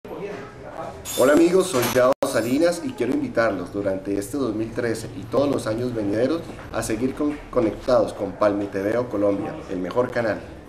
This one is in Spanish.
Hola amigos, soy Yao Salinas y quiero invitarlos durante este 2013 y todos los años venideros a seguir conectados con Palmi TV Colombia, el mejor canal.